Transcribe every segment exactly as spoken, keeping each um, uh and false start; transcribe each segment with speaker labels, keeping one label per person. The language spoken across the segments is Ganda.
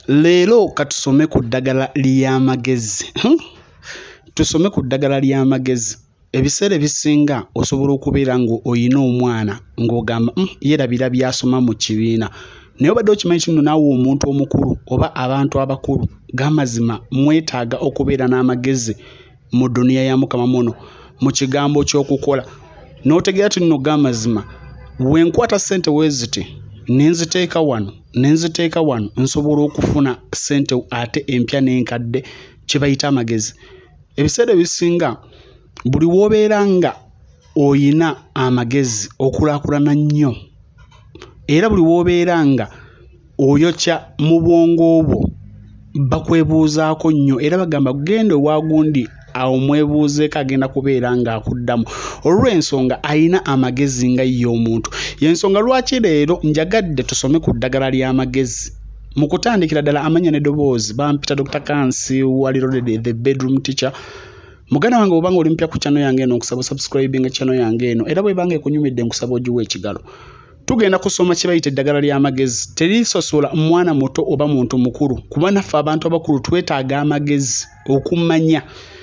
Speaker 1: Leero katusome ku ddagala lya magezi. Tusome ku ddagala lya magezi. Ebiseera ebisinga osobola okubeera ngo oyina omwana ng'ogamba mm, yerabira byasoma mu kibiina. Naye obadde okimanyi kino naawe omuntu omukulu oba abantu abakulu g'amazima mwetaaga okubeera n'amagezi mu dduniya ya Mukama muno mu kigambo ky'okukola. N'otegeera ti nno g'amazima bwe nkwata ssente weeziti nenziteeka wano nenziteeka wano nsobola okufuna ssente ate empya n'enkadde kye bayita amagezi. Ebiseera ebisinga buli w'obeera nga oyina amagezi okulaakulana nnyo, era buli w'obeera nga oyokya mu bwongo bwo bakwebuuzaako nnyo era bagamba genda ewa gundi awo mwebuuzeeko agenda kubeera ng'akuddamu olw'ensonga ayina amagezi nga ye omuntu. Y'ensonga lwaki leero njagadde tusome ku ddagala ly'amagezi. Mu kutandikira ddala amanya n'eddoboozi bampita Doctor Kansi Walirode the bedroom teacher. Muganda wange obanga oli mpya ku channel yange eno nkusaba subscribing channel yange eno era bwe banga ekunyumidde nkusaba ogiwe ekigalo. Tugenda kusoma kye bayita eddagala ly'amagezi. Terisosola mwana muto oba muntu mukulu kuba naffe abantu abakulu twetaaga amagezi okumanya.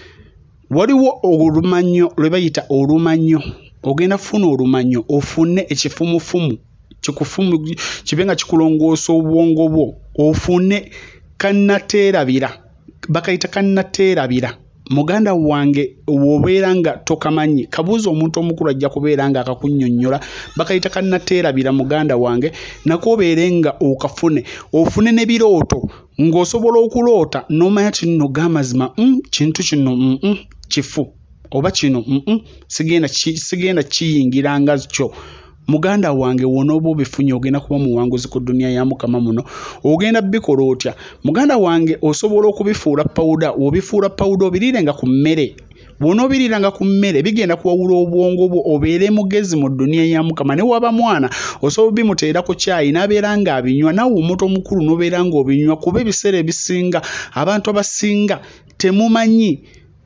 Speaker 1: Waliwo olumanyo lwe bayita olumanyo. Ogenda kufuna olumanyo ofune ekifumufumu kikufumu kibe nga kikulongoosa obwongo bwo ofune kannateerabira bakayita kannateerabira. Muganda wange wobeera nga tokamanyi kabuuza omuntu omukulu ajja kubeera nga akakunnyonnyola bakayita kannateerabira. Muganda wange nakoobeere nga okafune ofune n'ebirooto ng'osobola okuloota n'omanya kino g'amazima mm, kintu kino mm -mm, kifu oba kino mm -mm, sigenda ki, sigenda kiyingiranga kyo. Muganda wange wonooba obifunye ogenda kuba muwanguzi ku dduniya ya Mukama muno. Ogenda bikola otya? Muganda wange osobola okubifuula pawuda. Obifuula pawuda obiriirenga ku mmere. Bw'onoobiriiranga ku mmere bigenda kuwawula obwongo bwo obeere mugezi mu dduniya ya Mukama. Ne waba mwana osobola bimuteera ku caayi n'abeera nga abinywa nawe omuntu omukulu n'obeera nga obinywa kuba ebiseera ebisinga abantu abasinga temumanyi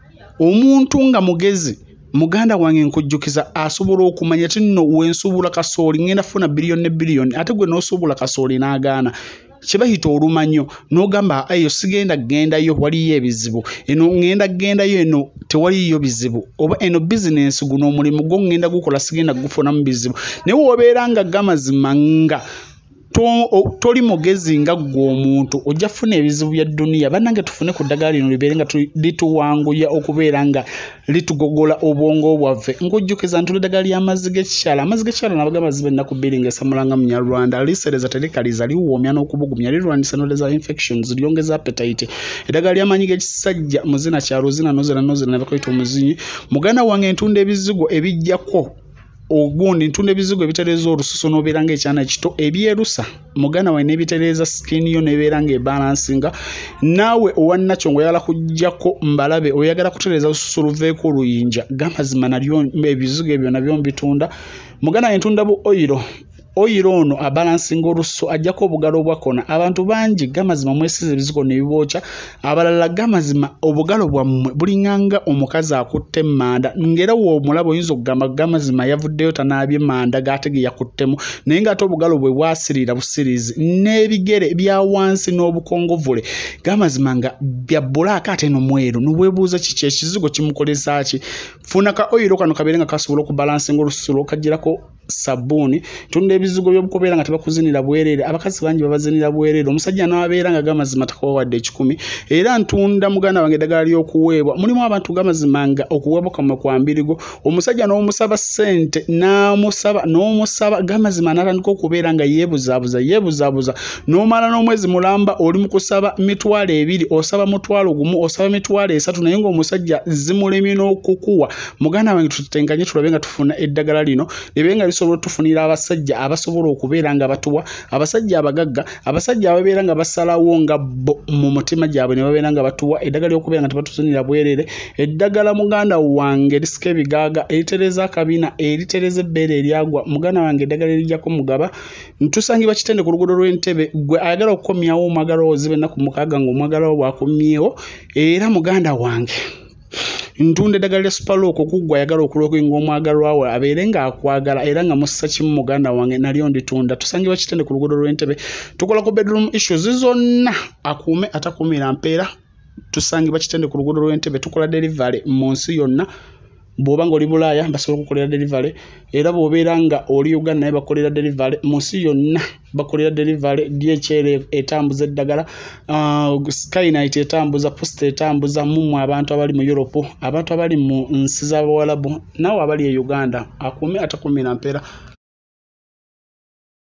Speaker 1: omuntu nga mugezi. Muganda wange nkujjukiza asobola okumanya tinno wensuubula kasooli ngenda funa biliyoni ne biliyoni ate gwe n'osuubula kasooli n'agaana. Kye bayita olumanyo n'ogamba ayo sigenda gendayo waliyo ebizibu eno ngenda gendayo eno tewaliyo bizibu oba eno bizinensi guno omulimu gwo ngenda gukola sigenda gufunamu bizibu. Naye w'obeera nga g'amazima nga To, o, toli mugezi nga gwe omuntu ojja funa ebizibu bya dduniya. Bannange tufune ku ddagala lino libeere nga lituwanguya okubeera nga litugogola obwongo bwaffe. Nkujjukiza ntula eddagala ly'amazzi g'ekikyala. Amazzi g'ekikyala nabaga mazibe ennaku bbiri ng'esamulanga mu Nyarwanda lisereza terikaliza liwoomya n'okubugumya lirwanisa n'oleza infections lyongeza appetite. Eddagala ly'amaanyi g'ekisajja muzina kyalo zina nozera nozera ne bakoyita omuzinyi. Muganda wange ntunda ebizigo ebijjako ogundi ntunda ebizigo ebitereeza olususu n'obeera ng'ekyana ekito ebyerusa. Muganda wawe n'ebitereeza skin yo n'ebeera ng'ebalansinga. Naawe owannakyo ng'oyagala kuggyako mbalabe oyagala kutereeza olususu luveeko oluyinja g'amazima nalyo ebizigo ebyo nabyo mbitunda. Muganda wawe ntunda bu oyiro. Oyiro ono abalansinga olususu ajjako obugalo obwakona. Abantu bangi g'amazima mwesize ebizigo ne bibookya. Abalala g'amazima obugalo bwammwe bulinganga omukazi akutte manda ng'era w'omulaba oyinza okugamba g'amazima yavuddeyo tanaabye manda g'ate ge yakuttemu naye ng'ate obugalo bwe bwasirira busiriizi n'ebigere bya wansi n'obukongovule g'amazima nga bya bbulaaka ate no mweru n'obwebuuza kiki ekizigo kimukoleza ki. Funa ka oyiro kano kabeere nga kasobola okubalansinga olususu lw'okaggyirako sabbuuni. Tunda ebizigo by'okubeera nga tebakuzinira bwereere. Abakazi bangi babazinira bwereere. Omusajja n'abeera nga g'amazima takawadde ekikumi. Era ntunda muganda wange eddagala ly'okuweebwa. Mulimu abantu g'amazima nga okuweebwa kamwe kwa mbirigo. Omusajja n'omusaba ssente n'amusaba n'omusaba g'amazima n'atandika okubeera nga yeebuzaabuza yeebuzaabuza n'omala n'omwezi mulamba oli mu kusaba mitwalo ebiri osaba mutwalo gumu osaba mitwalo esatu naye ng'omusajja zimulemye n'okukuwa. Muganda wange tutenkanye tulabe nga tufuna eddagala lino libe nga lisobola tufunira abasajja abasobola okubeera nga batuwa, abasajja abagagga, abasajja ababeera nga basalawo nga bo mu mutima gyabwe ne babeera nga batuwa eddagala ly'okubeera nga tebatusunira bwereere. Eddagala muganda wange lisika ebigaaga eritereeza akabina eritereeza ebbeere eryagwa. Muganda wange eddagala erijjako mugaba ntusangibwa Kitende ku luguudo lw'Entebe. Gwe ayagala okukomyawo omwagala wo zibe ennaku mukaaga ng'omwagala wo bw'akomyewo. Era muganda wange ntunda eddagala lya superlock okuggwa ayagala okulookinga omwagalwa we abeere ng'akwagala era nga mussa kimu muganda wange nalyo nditunda. Tusangibwa Kitende ku luguudo lw'Entebbe. Tukola ku bedroom issues zonna akuume atakuumira mpeera. Tusangibwa Kitende ku luguudo lw'Entebbe. Tukola delivery mu nsi yonna. Bw'oba ng'oli Bulaaya basobola okukolera delivery era bw'obeera nga oli Uganda naye bakolera delivery mu nsi yonna bakolera delivery. D H L etambuza eddagala, uh, Skynight etambuza, Post etambuza, mumwe abantu abali mu Europe, abantu abali mu nsi z'Abawalabu, naawe abali e Uganda akuume atakuumira mpeera.